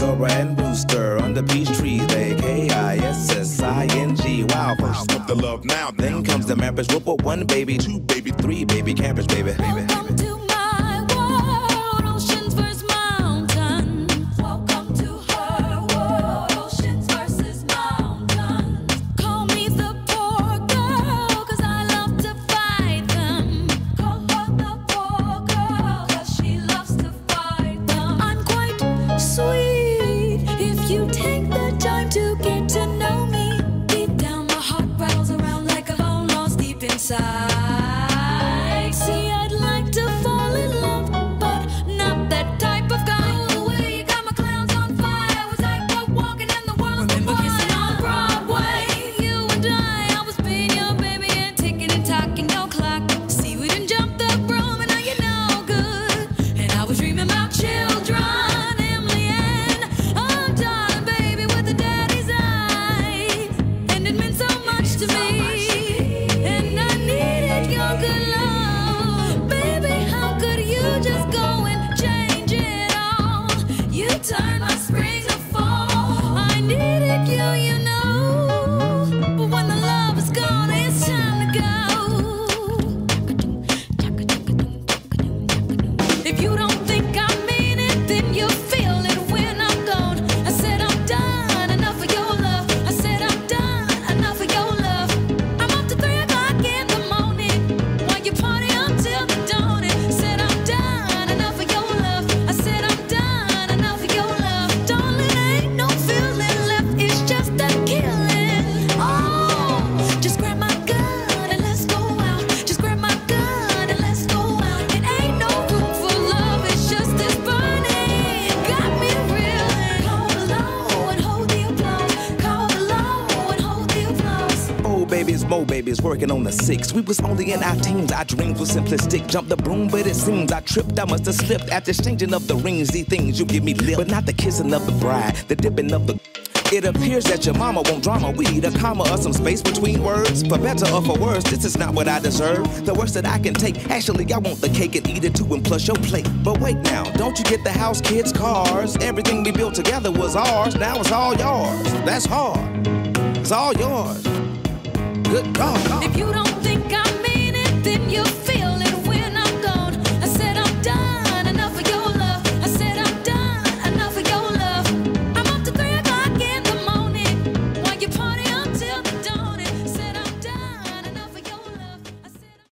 Zora and Rooster under peach trees. They K-I-S-S-I-N-G. Wow, first up the love now. Then comes the marriage. We'll put 1 baby, 2 baby, 3 baby campers, baby. Welcome to my world, oceans versus mountains. Welcome to her world, oceans versus mountains. Call me the poor girl, 'cause I love to fight them. Call her the poor girl, 'cause she loves to fight them. I'm quite sweet if you take the time to get to know me. Deep down my heart rattles around like a bone lost deep inside. See, I'd like to fall in love, but not that type of guy. The way you got my clowns on fire was like we're walking in the world. Remember kissing on Broadway? You and I was being your baby and ticking and talking your clock. See, we didn't jump the broom and now you know good. And I was dreaming about children, Emily and oh, darling baby with the daddy's eyes. And it meant so much to me. And I needed your good love. Just go and change it all. You turn my spring to fall. I needed you, you know. But when the love is gone, it's time to go. If you don't think I mean it, then you feel it when I'm gone. I said I'm done, enough of your love. I said I'm done, enough of your love. I'm up to 3 o'clock in the morning while you party until the dawning. Said I'm done, enough of your love. I said I'm done, enough of your love. Darling, ain't no feeling left, it's just a killing. Oh, just grab my gun and let's go out. Just grab my gun and let's go out. It ain't no room for love, it's just this burning. Got me reeling. Call below and hold the applause. Call below and hold the applause. Oh, babies, mo babies, working on the 6. We was only in our teens, our dreams were simplistic. Jumped the broom, but it seems I tripped, I must have slipped. After exchanging of the rings, these things you give me lip, but not the kissing of the bride, the dipping of the... It appears that your mama won't drama. We need a comma or some space between words. For better or for worse, this is not what I deserve. The worst that I can take. Actually, I want the cake and eat it too and plus your plate. But wait now, don't you get the house, kids, cars? Everything we built together was ours. Now it's all yours. That's hard. It's all yours. Good God. If you don't think I mean